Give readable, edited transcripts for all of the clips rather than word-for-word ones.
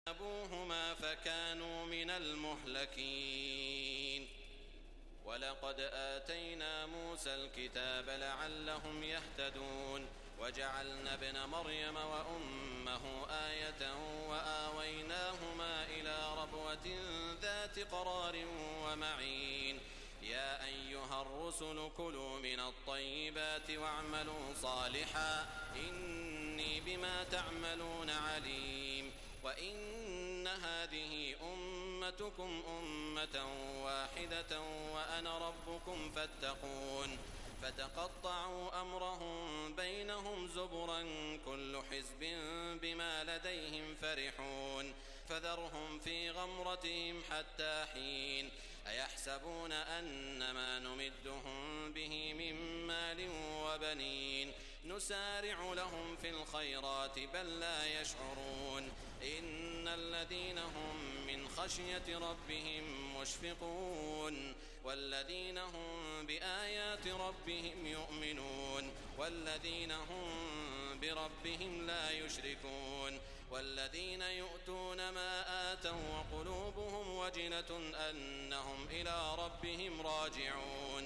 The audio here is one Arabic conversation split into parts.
أبوهما فكانوا من المهلكين. ولقد آتينا موسى الكتاب لعلهم يهتدون وجعلنا ابن مريم وأمه آية وآويناهما إلى ربوة ذات قرار ومعين. يا أيها الرسل كلوا من الطيبات واعملوا صالحا إني بما تعملون عليم. وإن هذه أمتكم أمة واحدة وأنا ربكم فاتقون. فتقطعوا أمرهم بينهم زبرا كل حزب بما لديهم فرحون. فذرهم في غمرتهم حتى حين. أيحسبون أن ما نمدهم به من مال وبنين نسارع لهم في الخيرات بل لا يشعرون. إن الذين هم من خشية ربهم مشفقون والذين هم بآيات ربهم يؤمنون والذين هم بربهم لا يشركون والذين يؤتون ما آتوا وقلوبهم وجلة أنهم إلى ربهم راجعون.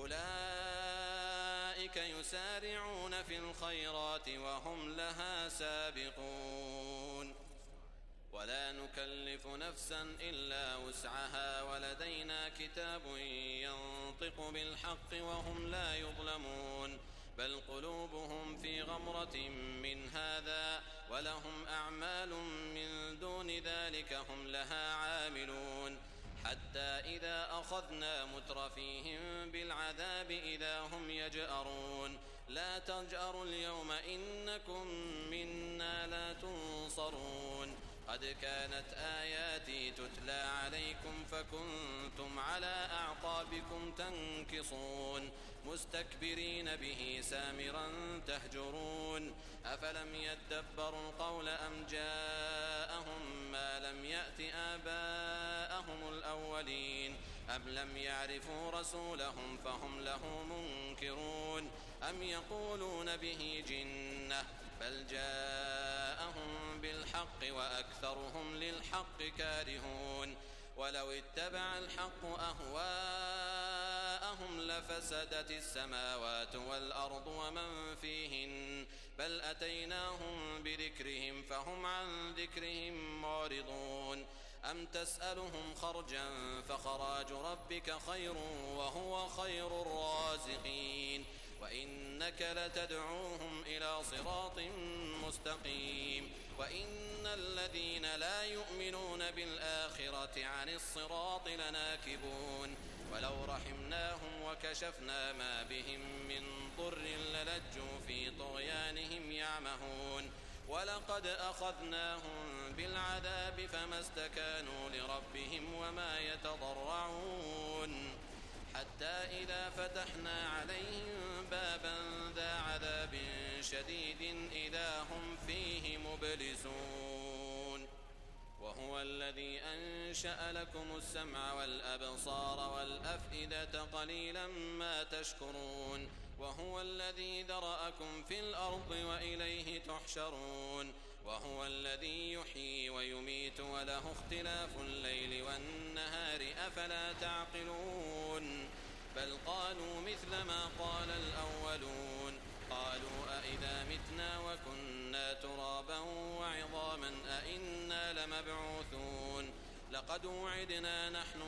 أولئك يسارعون في الخيرات وهم لها سابقون. ولا نكلف نفسا إلا وسعها ولدينا كتاب ينطق بالحق وهم لا يظلمون. بل قلوبهم في غمرة من هذا ولهم أعمال من دون ذلك هم لها عاملون. حتى إذا أخذنا مترفيهم بالعذاب إذا هم يجأرون. لا تجأروا اليوم إنكم منا لا تنصرون. قد كانت آياتي تتلى عليكم فكنتم على أعقابكم تنكصون مستكبرين به سامرا تهجرون. أفلم يدبروا القول أم جاءهم ما لم يأت آباءهم الأولين أم لم يعرفوا رسولهم فهم له منكرون. أم يقولون به جنة بل جاءهم بالحق وأكثرهم للحق كارهون. ولو اتبع الحق أهواءهم لفسدت السماوات والأرض ومن فيهن بل أتيناهم بذكرهم فهم عن ذكرهم معرضون. أم تسألهم خرجا فخراج ربك خير وهو خير الرازقين. وإنك لتدعوهم إلى صراط مستقيم. وإن الذين لا يؤمنون بالآخرة عن الصراط لناكبون. ولو رحمناهم وكشفنا ما بهم من ضر للجوا في طغيانهم يعمهون. ولقد أخذناهم بالعذاب فما استكانوا لربهم وما يتضرعون. حتى إذا فتحنا عليهم بابا ذا عذاب شديد إذا هم فيه مبلسون. وهو الذي أنشأ لكم السمع والأبصار والأفئدة قليلا ما تشكرون. وهو الذي ذرأكم في الأرض وإليه تحشرون. وهو الذي يحيي ويميت وله اختلاف الليل والنهار أفلا تعقلون. بل قالوا مثل ما قال الأولون. قالوا أئذا متنا وكنا ترابا وعظاما أئنا لمبعوثون. لقد وعدنا نحن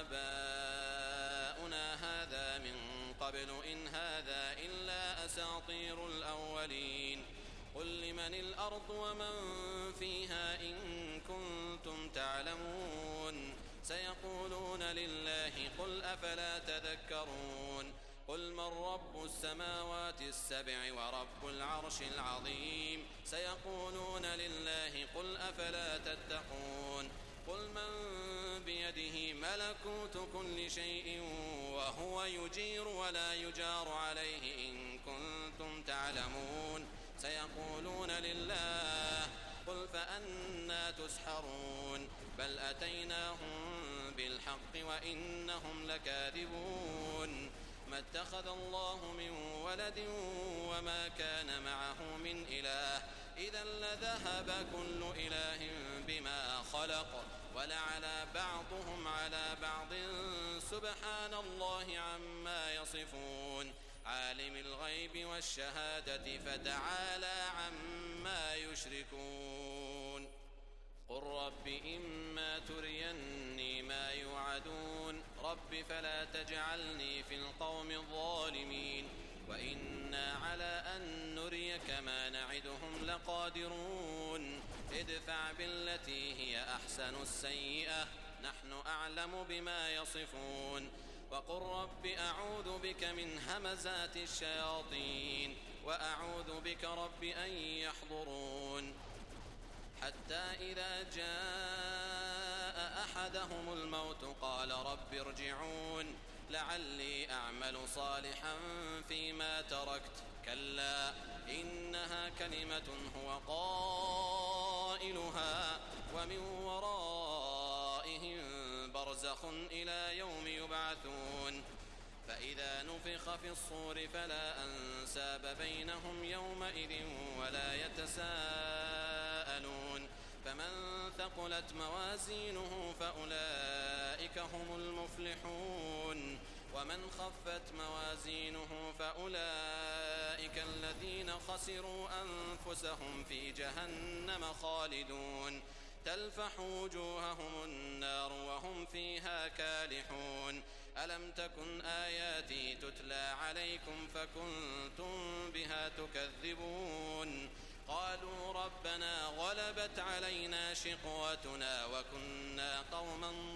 وآباؤنا هذا من قبل إن هذا إلا أساطير الأولين. قل لمن الأرض ومن فيها إن كنتم تعلمون. سيقولون لله قل أفلا تذكرون. قل من رب السماوات السبع ورب العرش العظيم. سيقولون لله قل أفلا تتقون. قل من بيده ملكوت كل شيء وهو يجير ولا يجار عليه إن كنتم تعلمون. سيقولون لله قل فأنى تسحرون. بل أتيناهم بالحق وإنهم لكاذبون. ما اتخذ الله من ولد وما كان معه من إله إذا لذهب كل إله بما خلق ولعلى بعضهم على بعض سبحان الله عما يصفون عالم الغيب والشهادة فتعالى عما يشركون قل رب إما تريني ما يوعدون رب فلا تجعلني في القوم الظالمين وإنا على أن نريك ما نعدهم لقادرون ادفع بالتي هي أحسن السيئة نحن أعلم بما يصفون وقل رب أعوذ بك من همزات الشياطين وأعوذ بك رب أن يحضرون حتى إذا جاء أحدهم الموت قال رب ارجعون لعلي أعمل صالحا فيما تركت كلا إنها كلمة هو قائلها ومن ورائهم برزخ إلى يوم يبعثون فإذا نفخ في الصور فلا أنساب بينهم يومئذ ولا يتساءلون فمن ثقلت موازينه فأولئك هم المفلحون ومن خفت موازينه فأولئك الذين خسروا أنفسهم في جهنم خالدون تلفح وجوههم النار وهم فيها كالحون ألم تكن آياتي تتلى عليكم فكنتم بها تكذبون قالوا ربنا غلبت علينا شقوتنا وكنا قوما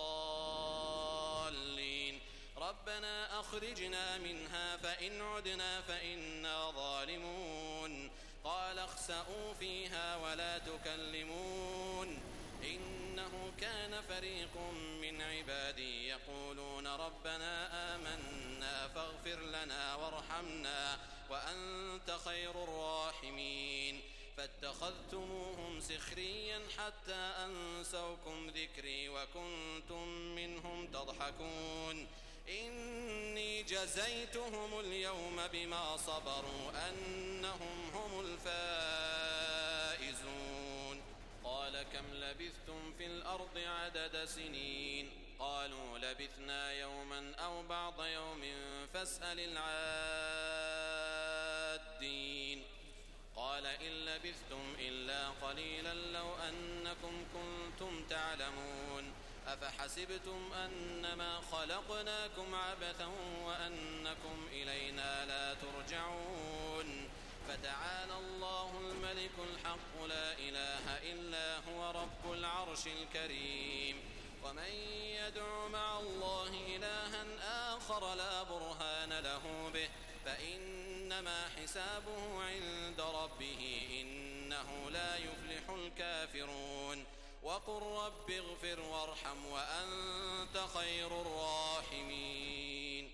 ضالين ربنا أخرجنا منها فإن عدنا فإنا ظالمون قال اخسئوا فيها ولا تكلمون إنه كان فريق من عبادي يقولون ربنا آمنا فاغفر لنا وارحمنا وأنت خير الراحمين فاتخذتموهم سخريا حتى أنسوكم ذكري وكنتم منهم تضحكون إني جزيتهم اليوم بما صبروا أنهم هم الفائزون قال كم لبثتم في الأرض عدد سنين قالوا لبثنا يوما أو بعض يوم فاسأل العادين قال إن لبثتم إلا قليلا لو أنكم كنتم تعلمون أفحسبتم أنما خلقناكم عبثا وأنكم إلينا لا ترجعون فتعالى الله الملك الحق لا إله إلا هو رب العرش الكريم ومن يدع مع الله إلها آخر لا برهان له به فإنما حسابه عند ربه إنه لا يفلح الكافرون وقل رب اغفر وارحم وأنت خير الراحمين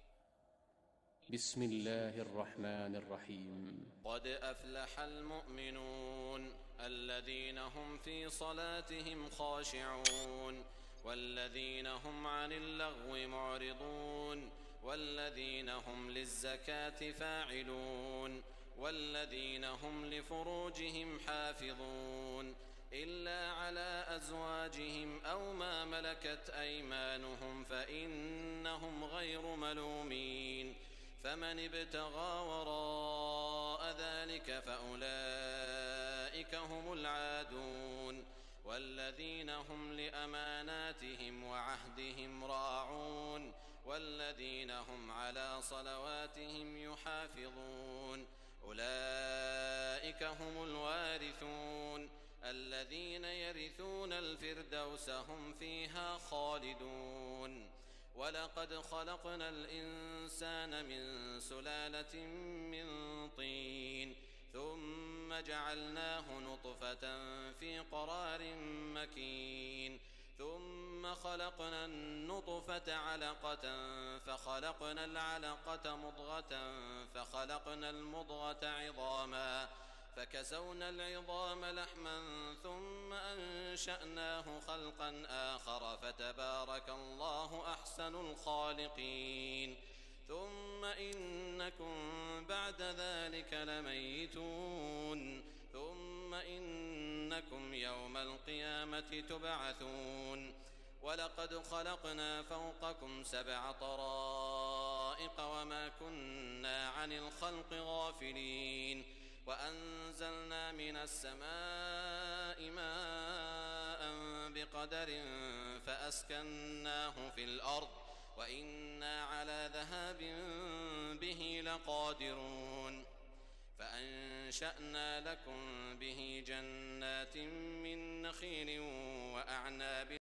بسم الله الرحمن الرحيم قد أفلح المؤمنون الذين هم في صلاتهم خاشعون والذين هم عن اللغو معرضون والذين هم للزكاة فاعلون والذين هم لفروجهم حافظون إلا على أزواجهم أو ما ملكت أيمانهم فإنهم غير ملومين فمن ابتغى وراء ذلك فأولئك هم العادون والذين هم لأماناتهم وعهدهم راعون والذين هم على صلواتهم يحافظون أولئك هم الوارثون الذين يرثون الفردوس هم فيها خالدون ولقد خلقنا الإنسان من سلالة من طين ثم جعلناه نطفة في قرار مكين ثم خلقنا النطفة علقة فخلقنا العلقة مضغة فخلقنا المضغة عظاما فكسونا العظام لحما ثم أنشأناه خلقا آخر فتبارك الله أحسن الخالقين ثم إنكم بعد ذلك لميتون إنكم يوم القيامة تبعثون ولقد خلقنا فوقكم 7 طرائق وما كنا عن الخلق غافلين وأنزلنا من السماء ماء بقدر فأسكناه في الأرض وإنا على ذهاب به لقادرون فأنشأنا لكم به جنات من نخيل وأعناب